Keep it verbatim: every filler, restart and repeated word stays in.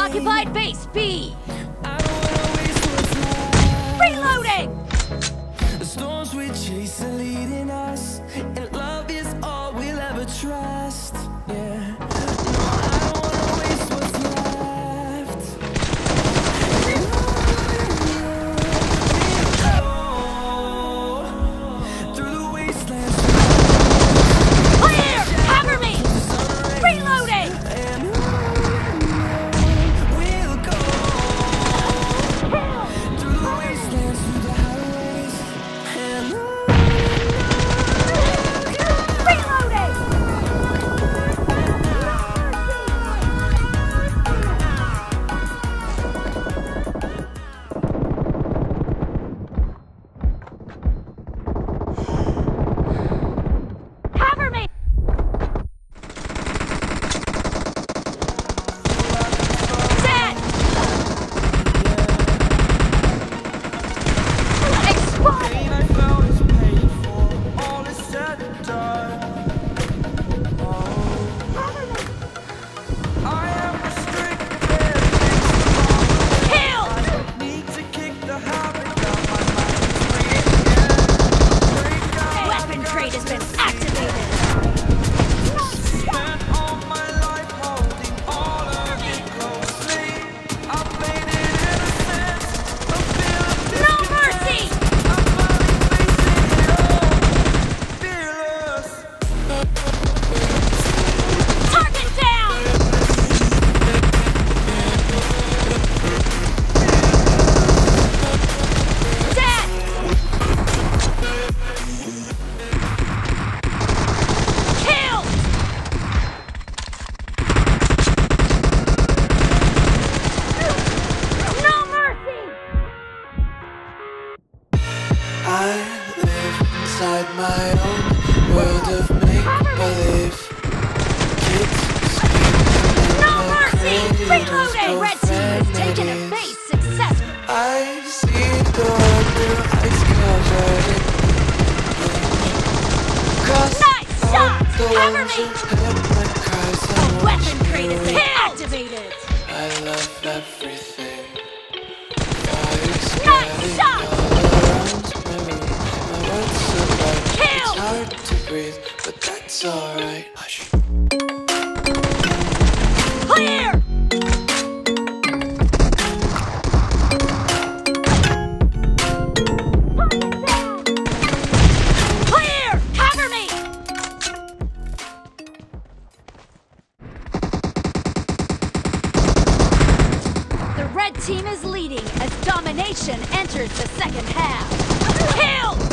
occupied base B. Reloading! The storms we chase are leading us, and love is all we'll ever trust. Yeah. No, I don't wanna waste what's left. Oh, through the wastelands. Clear! Cover me! Reloading! And we'll go through the wastelands, through the highways, and Reloading! Cover me! Dead! Explode! pain I felt is paid for, all is said and done. I am restricted, Kill! need to kick the habit down my mind. Break out, Weapon crate has been activated! spent all my life holding all of it closely. I played it innocent, a feel of No mercy! I'm finally facing it all, fearless. Target down! Dead! Kill! No mercy! I live inside my own world of make-believe. Kids screaming No in the mercy! cradles, Reloading! Red team has taken a profanities. base successfully. I see the world through ice covered in cross Nice shot! out the Cover ones me! who heard my cries and Weapon watched crate me has been leave. activated! I love everything. Nice shot! Kill! It's hard to breathe, but that's alright. Hush. Clear! Clear! Cover me! The red team is leading as domination enters the second half. Kill!